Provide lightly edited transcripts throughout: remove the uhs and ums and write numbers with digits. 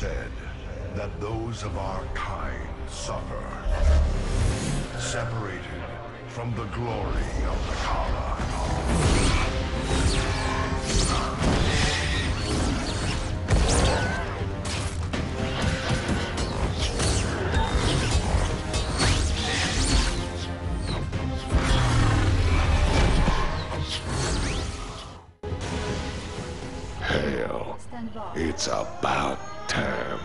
said that those of our kind suffer, separated from the glory of the Kala. Hail, it's about time.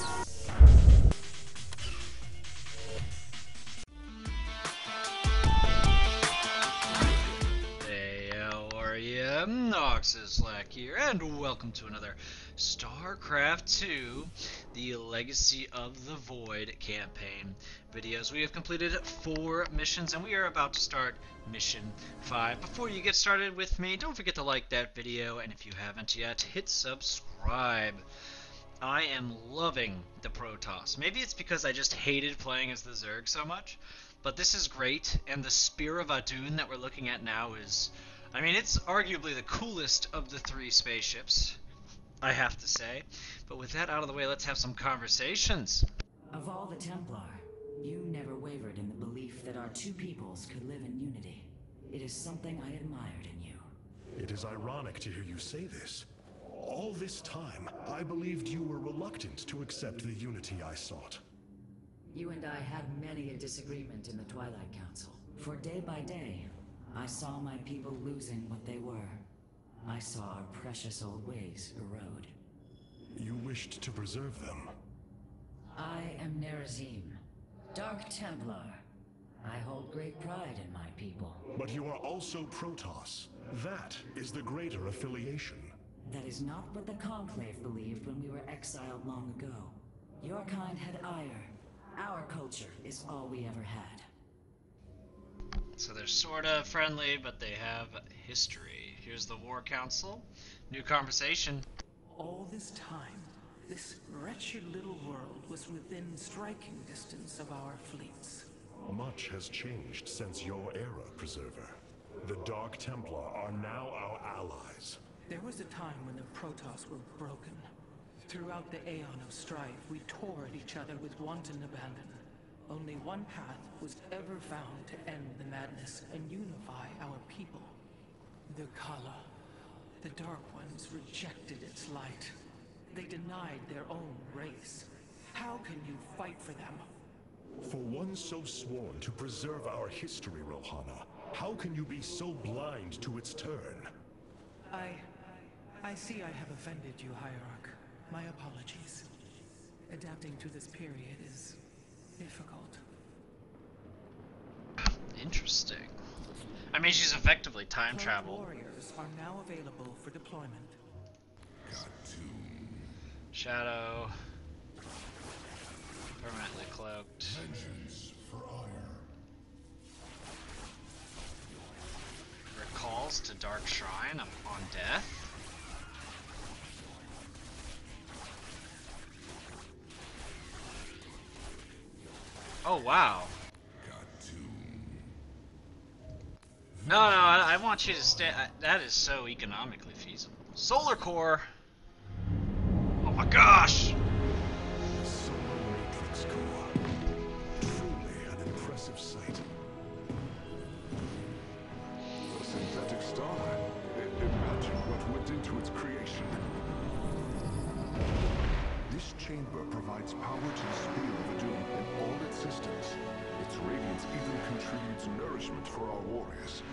Hey, how are ya? Noxis Flak here, and welcome to another StarCraft II, the Legacy of the Void campaign videos. We have completed 4 missions, and we are about to start mission 5. Before you get started with me, don't forget to like that video, and if you haven't yet, hit subscribe. I am loving the PROTOSS. Maybe it's because I just hated playing as the ZERG so much, but this is great, and the Spear of Adun that we're looking at now is, I mean, it's arguably the coolest of the 3 spaceships, I have to say. But with that out of the way, let's have some conversations. Of all the Templar, you never wavered in the belief that our two peoples could live in unity. It is something I admired in you. It is ironic to hear you say this. All this time, I believed you were reluctant to accept the unity I sought. You and I had many a disagreement in the Twilight Council. For day by day, I saw my people losing what they were. I saw our precious old ways erode. You wished to preserve them. I am Nerazim, Dark Templar. I hold great pride in my people. But you are also PROTOSS. That is the greater affiliation. That is not what the Conclave believed when we were exiled long ago. Your kind had ire. Our culture is all we ever had. So they're sort of friendly, but they have history. Here's the War Council. New conversation. All this time, this wretched little world was within striking distance of our fleets. Much has changed since your era, Preserver. The Dark Templar are now our allies. There was a time when the PROTOSS were broken. Throughout the aeon of strife, we tore at each other with wanton abandon. Only one path was ever found to end the madness and unify our people. The Kala. The Dark Ones rejected its light. They denied their own race. How can you fight for them? For one so sworn to preserve our history, Rohana, how can you be so blind to its turn? I see I have offended you, Hierarch. My apologies. Adapting to this period is difficult. Interesting. I mean, she's effectively time traveled. Warriors are now available for deployment. Shadow. Permanently cloaked. Vengeance for ire. Recalls to Dark Shrine on death. Oh wow. No, I want you to stay. That is so economically feasible. Solar Core. Oh my gosh. The Solar Matrix Core. Truly an impressive sight. A synthetic star. Imagine what went into its creation. This chamber provides power to the Spear of Adun and all its systems. Its radiance even contributes nourishment for our warriors.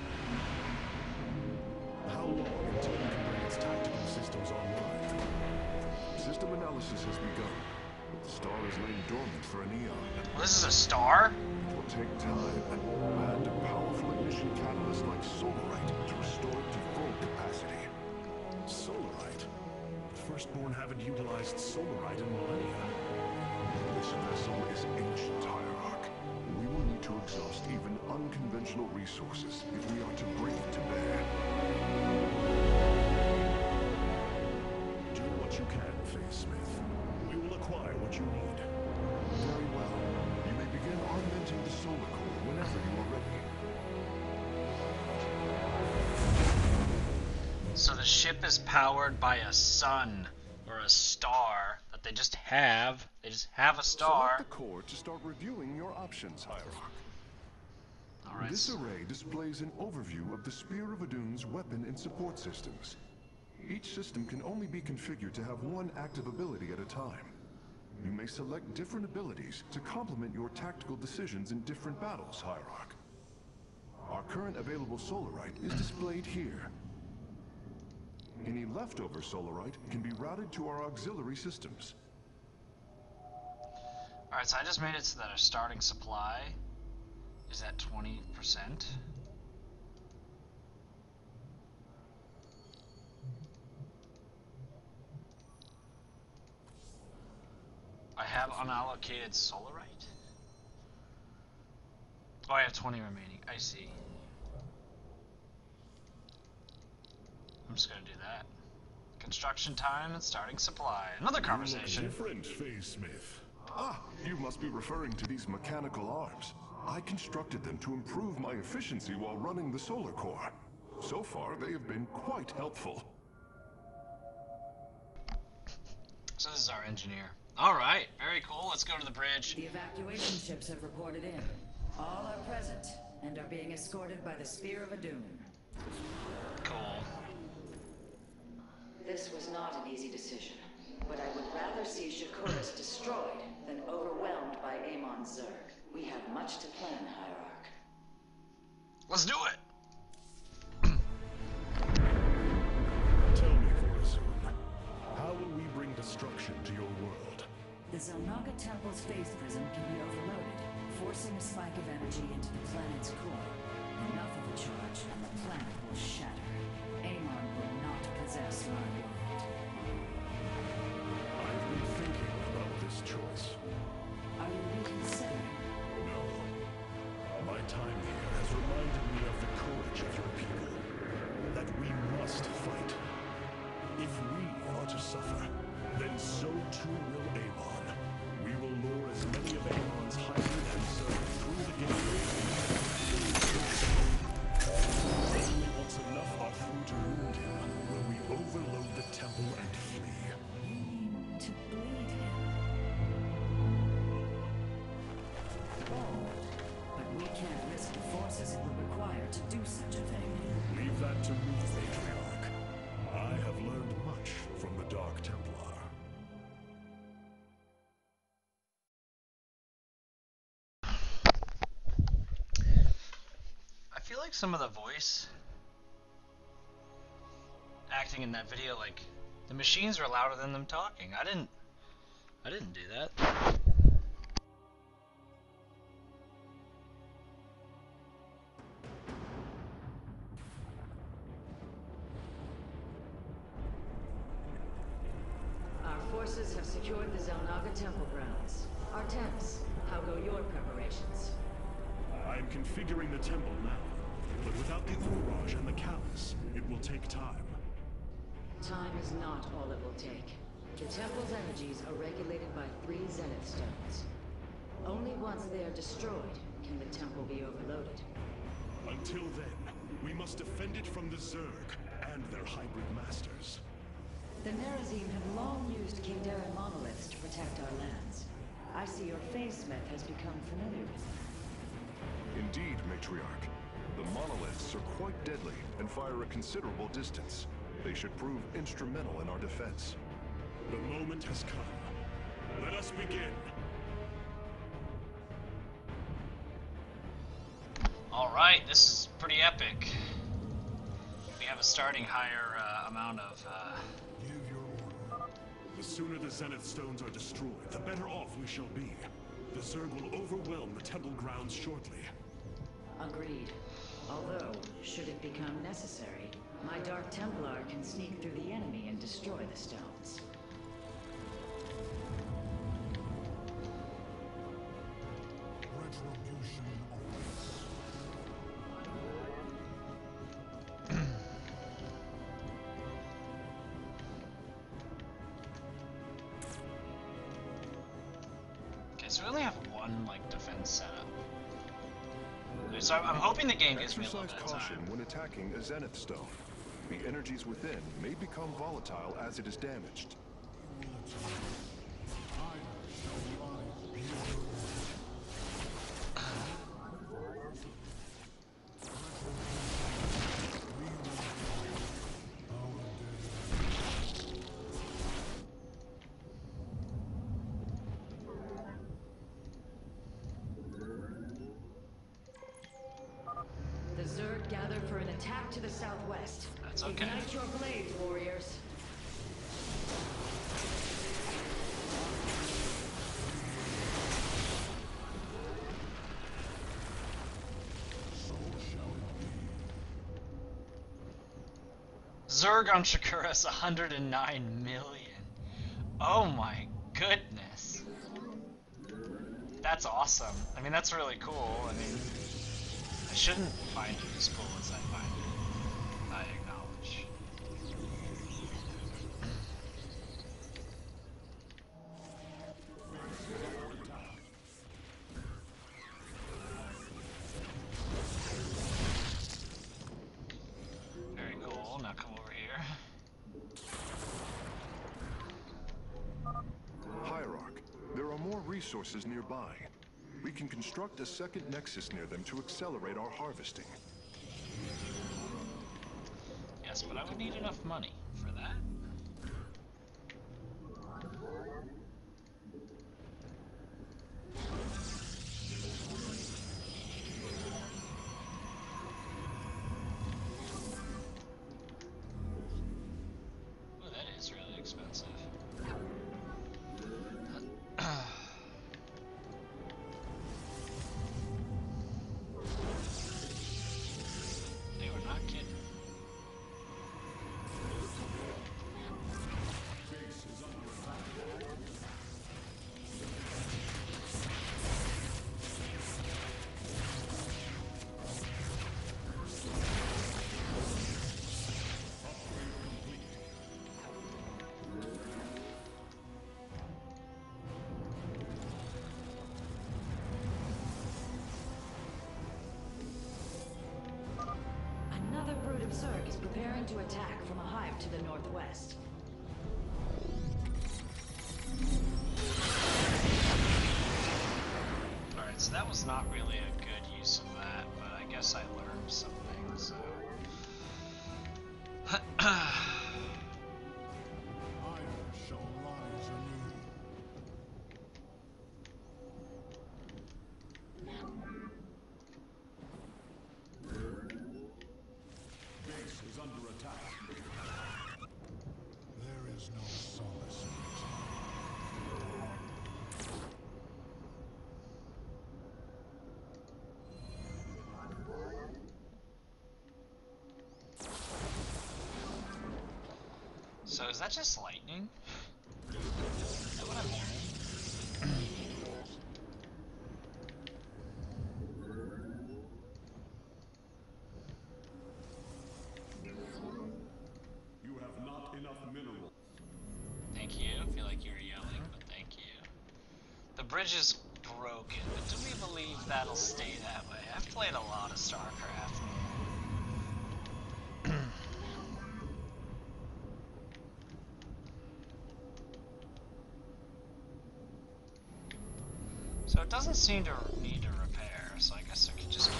How long until you can bring its tactical systems online? System analysis has begun, but the star has lain dormant for an eon. Well, this is a star? It will take time and a powerful ignition catalyst like Solarite to restore it to full capacity. Solarite? The Firstborn haven't utilized Solarite in millennia. This vessel is ancient, Hierarch. We will need to exhaust even unconventional resources if we are to bring it to bear. Do what you can, Phase Smith. We will acquire what you need. Very well. You may begin augmenting the solar core whenever you are ready. So the ship is powered by a sun or a star. but they just have a star. Select the core to start reviewing your options, Hierarch. Alright. This array displays an overview of the Spear of Adun's weapon and support systems. Each system can only be configured to have one active ability at a time. You may select different abilities to complement your tactical decisions in different battles, Hierarch. Our current available Solarite is displayed here. Any leftover Solarite can be routed to our auxiliary systems. Alright, so I just made it so that our starting supply is at 20%. I have unallocated Solarite? Oh, I have 20 remaining. I see. I'm just gonna do that. Construction time and starting supply. Another conversation. Different, Phase Smith. Ah, you must be referring to these mechanical arms. I constructed them to improve my efficiency while running the solar core. So far, they have been quite helpful. So this is our engineer. Alright, very cool. Let's go to the bridge. The evacuation ships have reported in. All are present and are being escorted by the Spear of Adun. Cool. This was not an easy decision, but I would rather see Shakuras destroyed than overwhelmed by Amon's ZERG. We have much to plan, Hierarch. Let's do it! Tell me, Vorazun, how will we bring destruction to your world? The Zelnaga Temple's phase prism can be overloaded, forcing a spike of energy into the planet's core. Enough of a charge, and the planet will shatter. Amon will not possess my world. I've been thinking about this choice. Are you reconsidering? No. My time here has reminded me of the courage of your people. That we must fight. If we are to suffer, then so too will Amon. We will lure as many of Amon's hybrid and ZERG through the gateways. Only once enough are through to wound him will we overload the temple and flee. You mean to bleed him? But we can't risk the forces it would require to do such a thing. Leave that to me, Matriarch. I have learned much from the Dark Templar. I feel like some of the voice acting in that video, like the machines are louder than them talking. I didn't do that. Our forces have secured the Zelnaga Temple grounds. Artemis, how go your preparations? I am configuring the temple now, but without the Uraj and the Callus, it will take time. Time is not all it will take. The temple's energies are regulated by 3 Zenith stones. Only once they are destroyed can the temple be overloaded. Until then, we must defend it from the ZERG and their hybrid masters. The Nerazim have long used Kingdaran monoliths to protect our lands. I see your phase smith has become familiar with them. Indeed, Matriarch. The monoliths are quite deadly and fire a considerable distance. They should prove instrumental in our defense. The moment has come. Let us begin. Alright, this is pretty epic. We have a starting higher amount of... Give your order. The sooner the Zenith stones are destroyed, the better off we shall be. The ZERG will overwhelm the temple grounds shortly. Agreed. Although, should it become necessary, my Dark Templar can sneak through the enemy and destroy the stones. Retribution awaits. Okay, so we only have one, like, defense setup. So I'm hoping the game gives me a little Exercise bit of caution time. when attacking a Zenith stone. The energies within may become volatile as it is damaged. attack to the southwest. That's okay. Ignite your blades, warriors. ZERG on Shakura's 109 million. Oh my goodness. That's awesome. I mean, that's really cool. I mean, I shouldn't find it as cool as I find it. I acknowledge. Very cool. Now come over here. Hierarch, there are more resources nearby. We can construct a second nexus near them to accelerate our harvesting. Yes, but I would need enough money for that. Oh, that is really expensive. They were not kidding. Another brood of Zerg is preparing to attack from a hive to the northwest. Alright, so that was not really a good use of that, but I guess I learned something, so... Iron shall rise anew. Base is under attack. There is no solace in it. So is that just lightning? Is that what I'm hearing? You have not enough mineral. Thank you. I feel like you were yelling, but thank you. The bridge is broken, but do we believe that'll stay that way? I've played a lot of StarCraft. So it doesn't seem to need to repair, so I guess I could just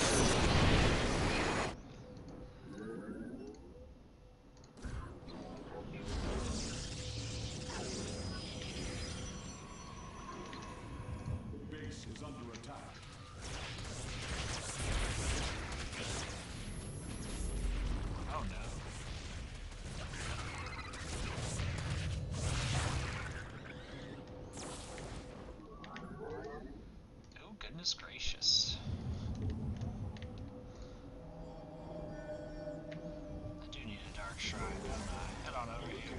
Base is under attack. Oh no. Oh goodness gracious. I do need a dark shrine, don't I? Head on over here.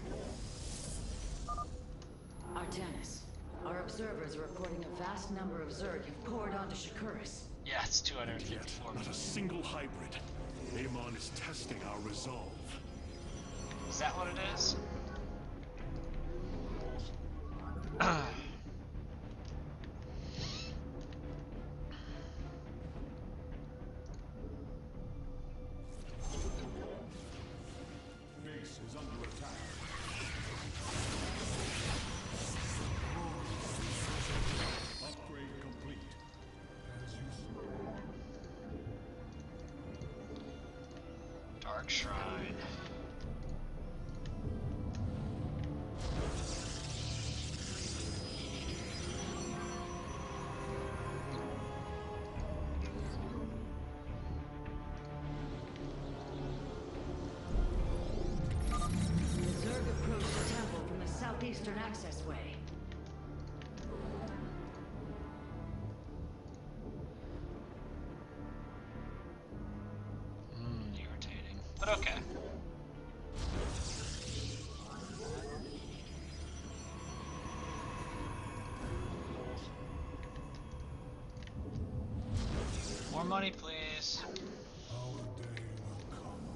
Artanis, our observers are reporting a vast number of Zerg have poured onto Shakuras. Yeah, it's Yet, 254 not a million. single hybrid. Amon is testing our resolve. Is that what it is? Base is under attack. Upgrade complete. As you saw. Dark shrine. eastern access way. Irritating. But okay. More money, please. Our day will come.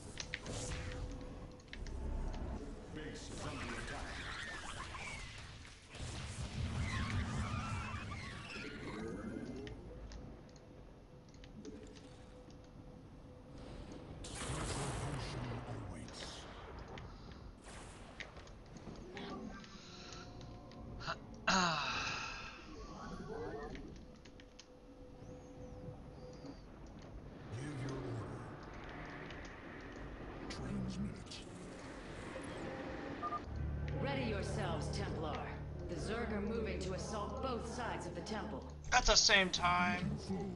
Base is under attack. Ready yourselves, Templar. The ZERG are moving to assault both sides of the temple. At the same time.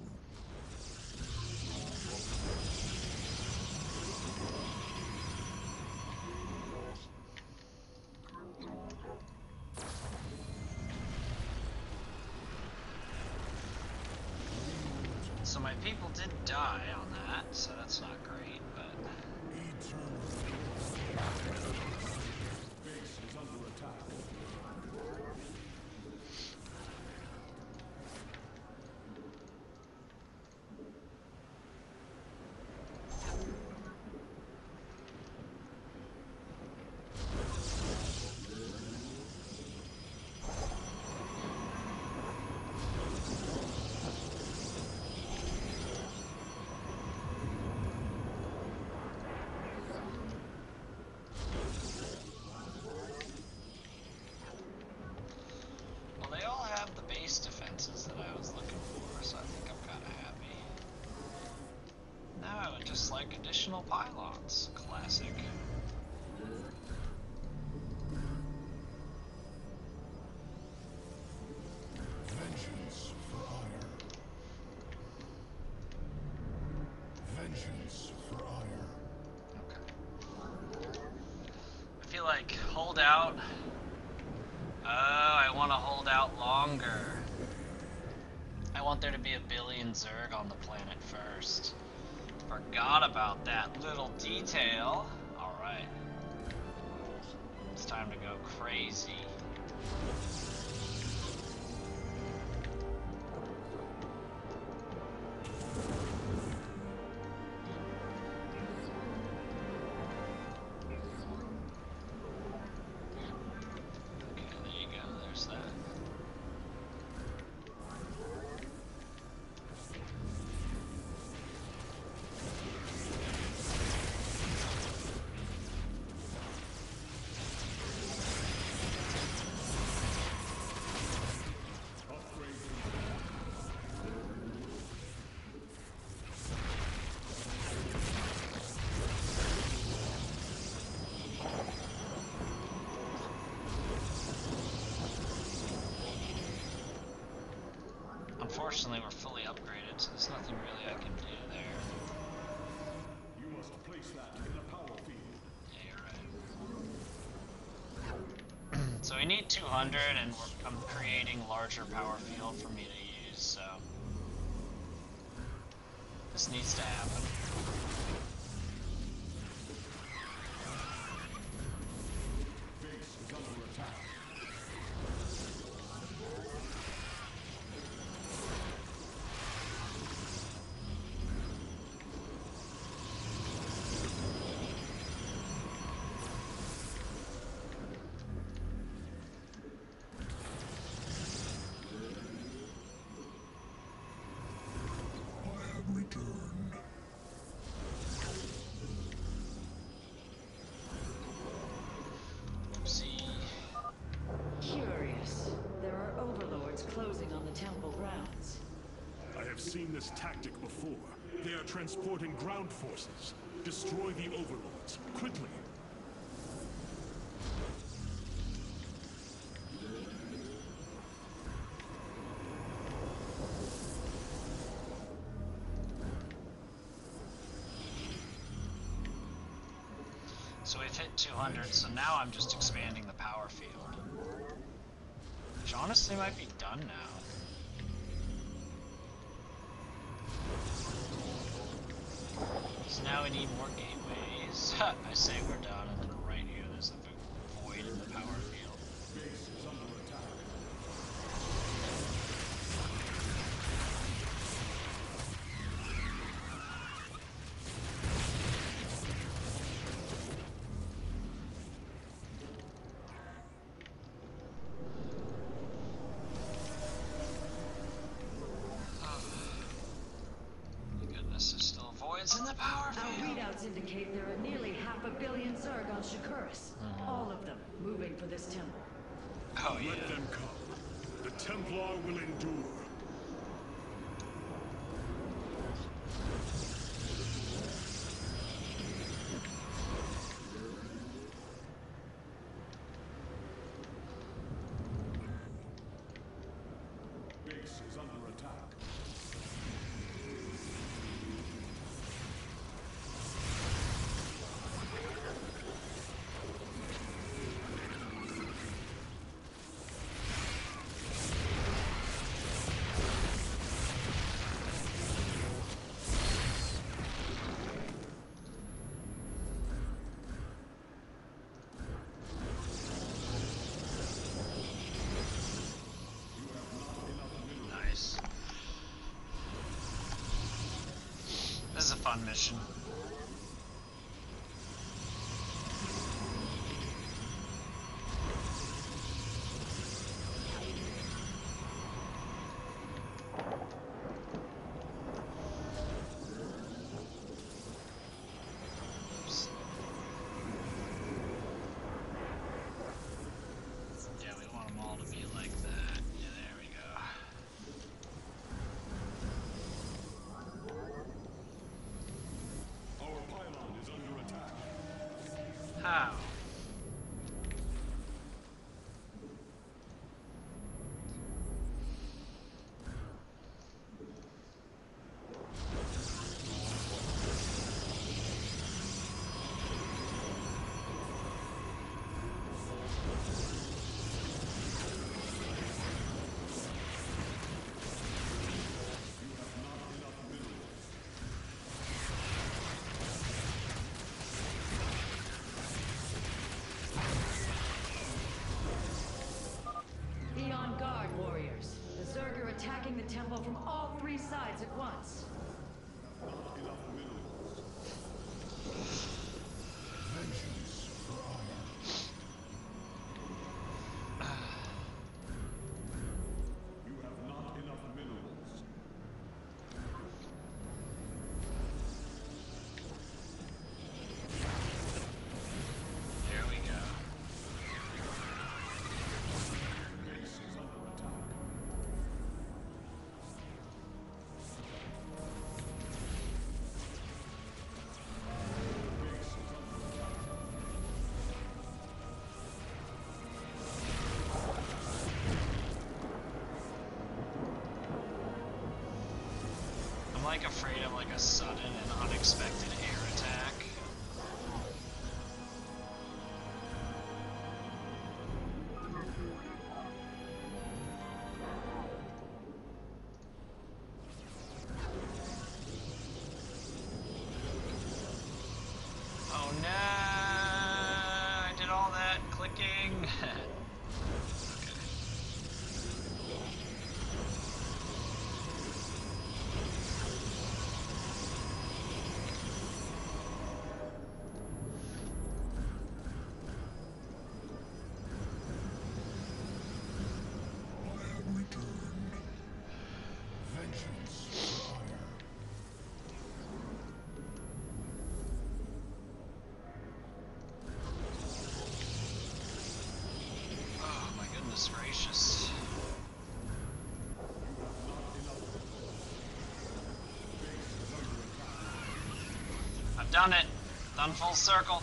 So my people did die on that, so that's not great, but... Base is under attack. Well, they all have the base defenses that I was looking for, so I think I'm kind of happy. No, just like additional pylons. Classic. Vengeance for ire. Vengeance for ire. Okay. I feel like hold out. Oh, I want to hold out longer. I want there to be 1 billion ZERG on the planet first. Forgot about that little detail. Alright. It's time to go crazy. Okay, there you go. There's that. Unfortunately, we're fully upgraded, so there's nothing really I can do there. You must place that in a power field. Yeah, you're right. So we need 200, and I'm creating larger power field for me to use, so this needs to happen. Base is under attack. I have returned. Oopsie. Curious. There are overlords closing on the temple grounds. I have seen this tactic before. They are transporting ground forces. Destroy the overlords, quickly. So we've hit 200, so now I'm just expanding the power field. Which honestly might be done now. So now we need more gateways. Ha! I say we're done, and then right here there's a void in the power field. Base is under attack. Goodness, there's still voids in the power Our field. readouts indicate there are nearly 500 million ZERG on Shakuris. All of them moving for this temple. Oh yeah. Let them come. The Templar will endure. Base is under attack. Nice. This is a fun mission. Oops. Yeah, we want them all to be like that. Yeah, there we go. Our pylon is under attack. How? Be on guard, warriors. The ZERG are attacking the temple from all 3 sides at once. Not enough minerals. Vengeance for honor. You have not enough minerals. There we go. Base is under attack. Base is under attack. I'm like afraid of like a sudden and unexpected air attack. Oh no! I did all that clicking. Okay. I have returned. Vengeance for honor. Oh my goodness gracious. I've done it. Done full circle.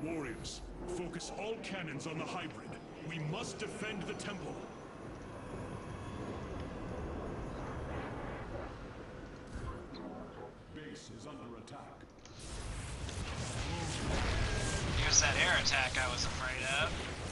Warriors, focus all cannons on the hybrid. We must defend the temple. Base is under attack. Here's that air attack I was afraid of.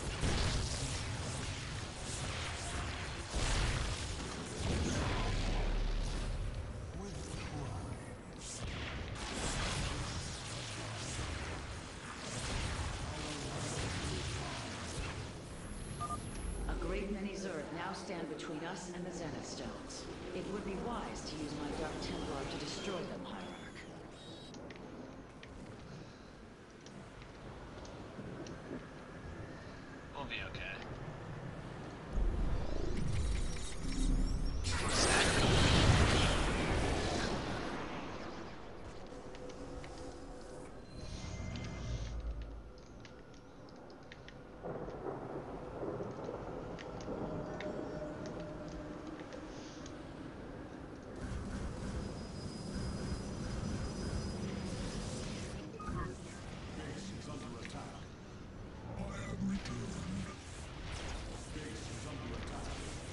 A great many ZERG now stand between us and the Zenith Stones. It would be wise to use my Dark Templar to destroy them, Hierarch. We'll be okay. What's that? Base is under attack. I have returned. Base is under attack.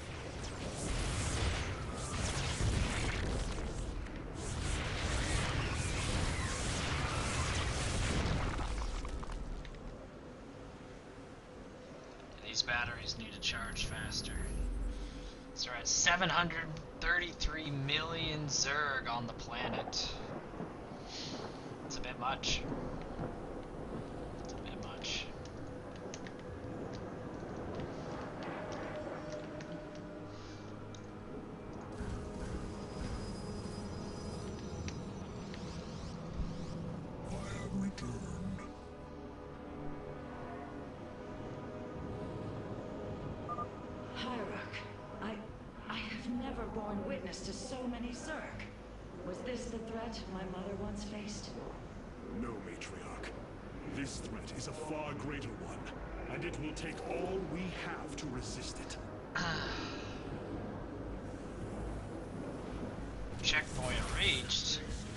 These batteries need to charge faster. So we're at 733 million ZERG on the planet. It's a bit much. It's a bit much. I have returned. Hierarch, I have never borne witness to so many ZERG. Was this the threat my mother once faced? No, Matriarch. This threat is a far greater one, and it will take all we have to resist it. Checkpoint reached.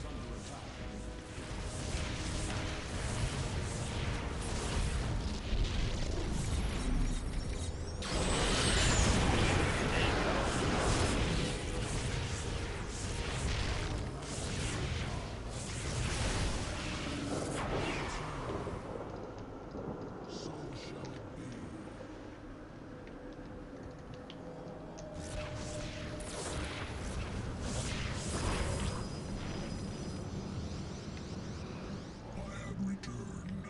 So shall it be. I have returned.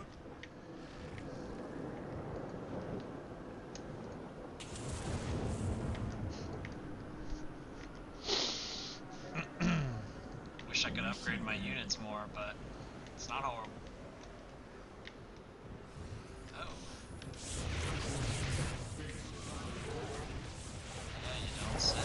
Wish I could upgrade my units more, but it's not horrible. Oh. Yeah, you don't say.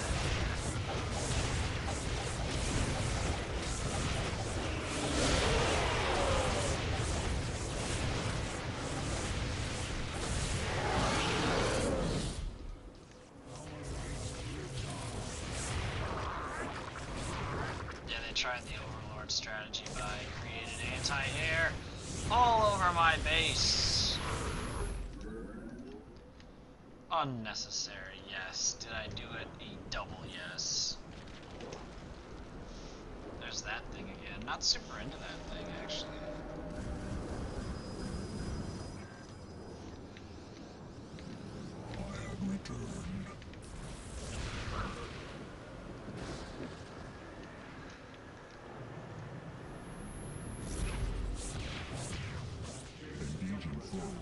Yeah, they tried the Overlord strategy by creating anti-air all over my base. Unnecessary, yes. Did I do it? A double yes. There's that thing again. Not super into that thing, actually. I have returned. Engaging foe.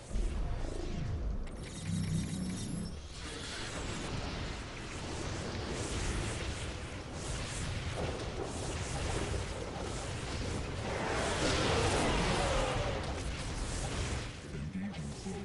Engaging foe.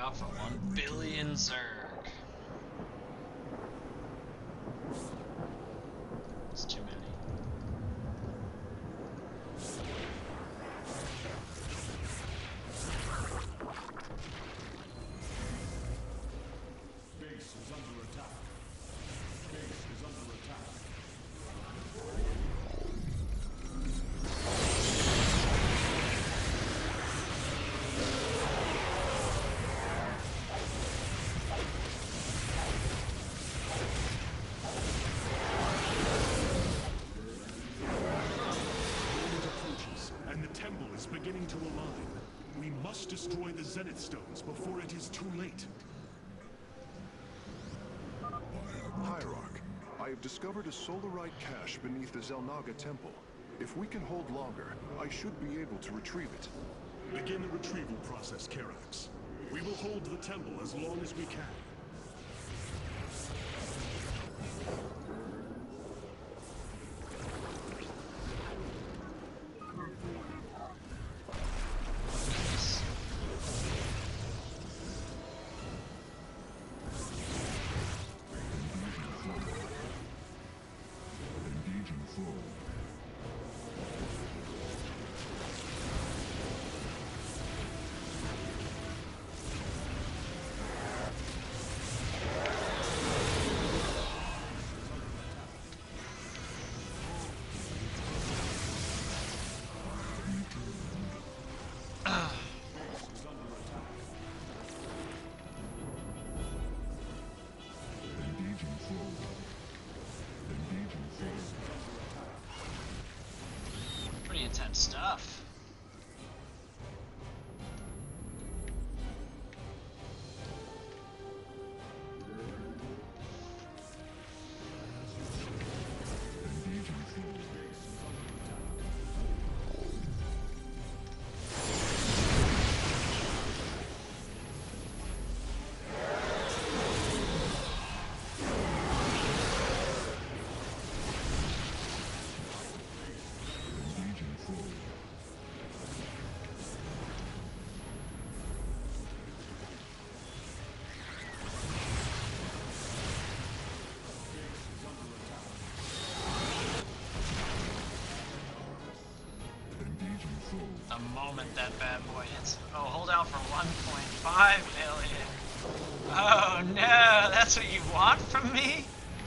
out for 1 billion Zerg. It's too many. Base is under attack. Base is under attack. Beginning to align. We must destroy the Zenith Stones before it is too late. Hierarch, I have discovered a Solarite cache beneath the Zelnaga Temple. If we can hold longer, I should be able to retrieve it. Begin the retrieval process, Karax. We will hold the temple as long as we can. Pretty intense stuff. The moment that bad boy hits. Oh, hold out for 1.5 million. Oh no, that's what you want from me?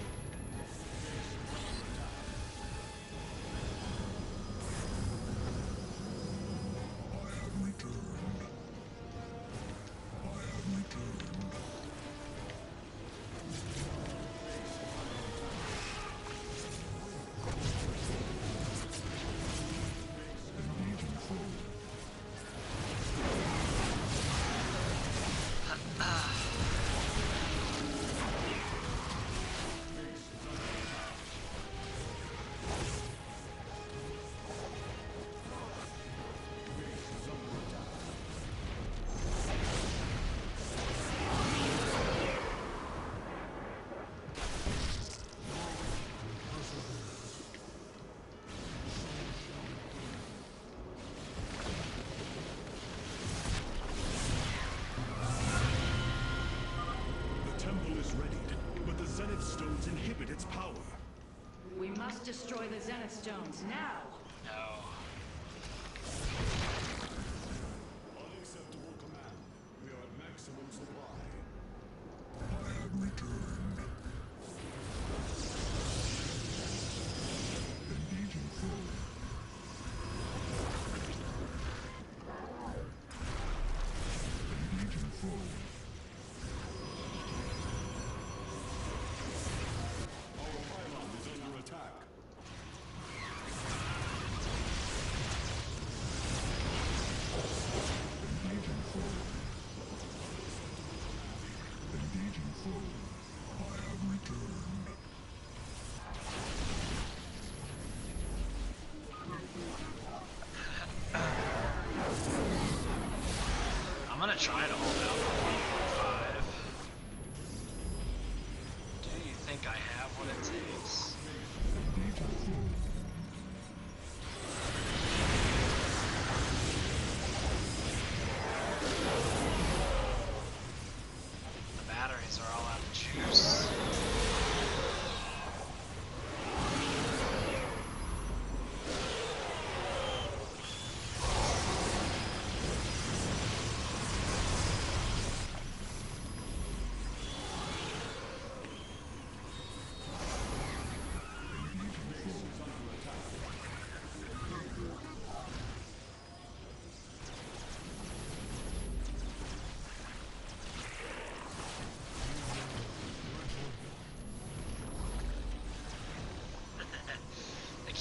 Zenith Stones inhibit its power. We must destroy the Zenith Stones now! No. Unacceptable command. We are at maximum supply. I have returned. Engaging full. Engaging full. I'm gonna try to hold out for 1.5. Do you think I have what it takes?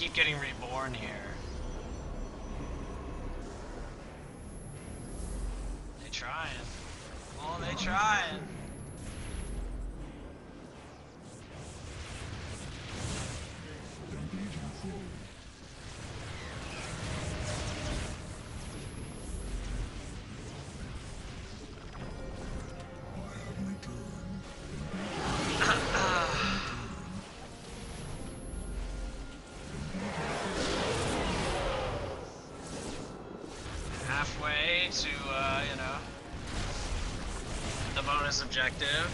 keep getting reborn here. They trying. Oh, they trying. Halfway to, you know, the bonus objective.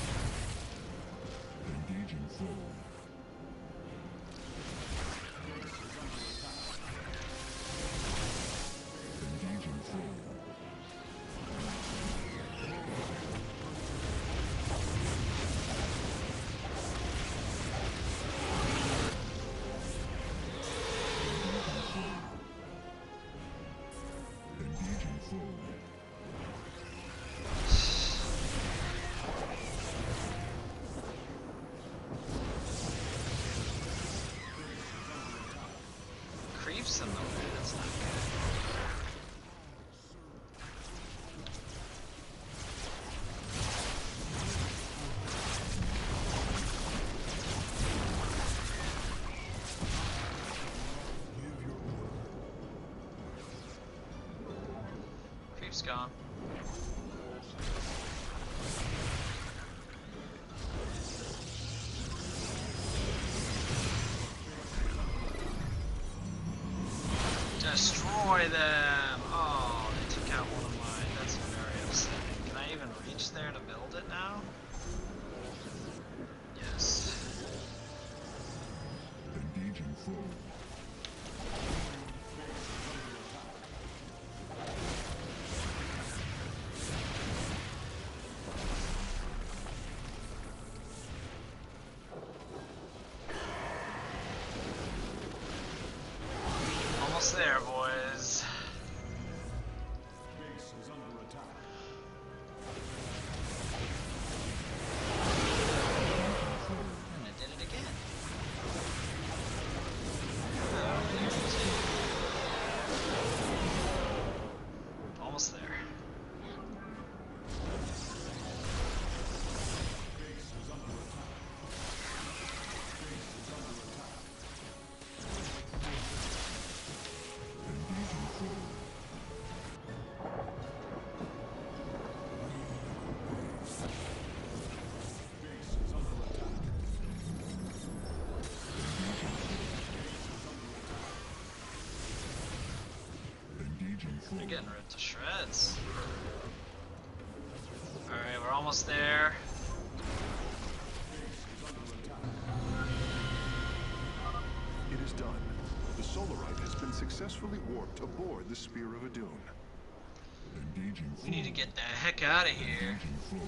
Creeps in the way, that's not good. Creep's gone. Destroy them! Oh, they took out one of mine. That's very upsetting. Can I even reach there to build it now? Yes. Almost there, boys. And I did it again. Almost there. They're getting ripped to shreds. Alright, we're almost there. It is done. The Solarite has been successfully warped aboard the Spear of Adun. We need to get the heck out of here.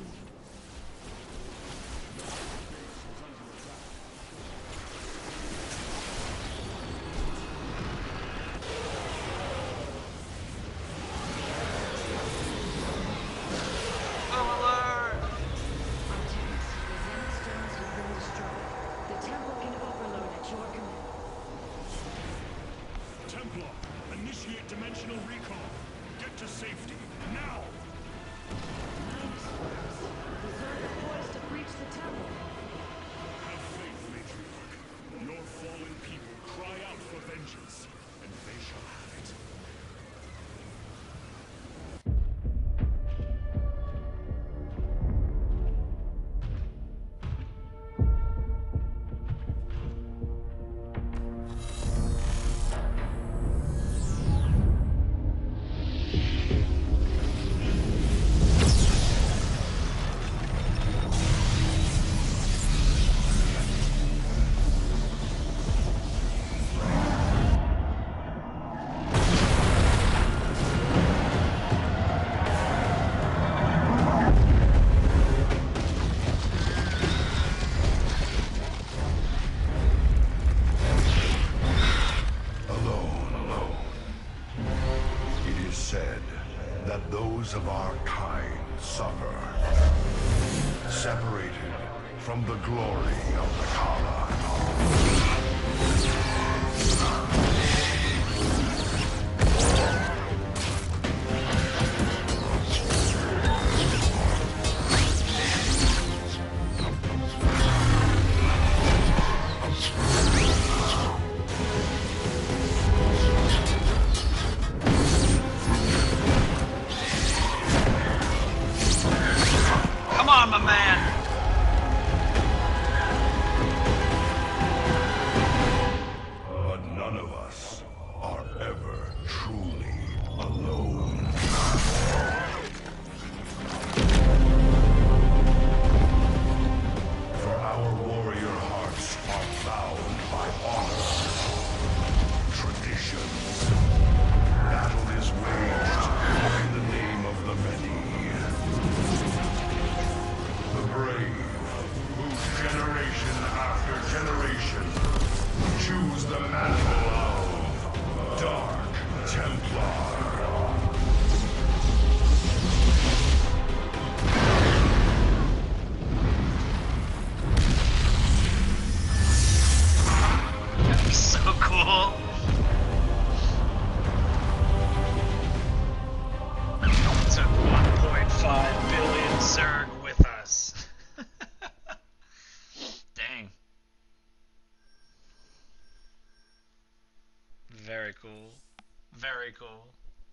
Templar, initiate dimensional recall. Get to safety, now! The ZERG are poised to breach the temple. Have faith, Matriarch. Your fallen people cry out for vengeance, and they shall have it. Those of our kind suffer, separated from the glory of the Kala. Come on, my man! But none of us are ever truly alone. For our warrior hearts are bound by honor, traditions. Battle is waged in the name of the many. The brave, who generation after generation choose the mantle of Dark Templar. That'd be so cool. Took 1.5 billion ZERG with us. Dang. Very cool. Very cool.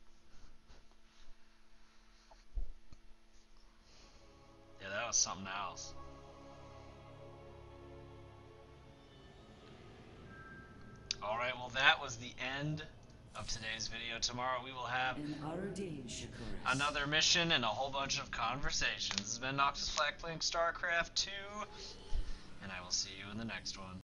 Yeah, that was something else. Alright, well that was the end of today's video. Tomorrow we will have another mission and a whole bunch of conversations. This has been Noxis Flak playing StarCraft II, and I will see you in the next one.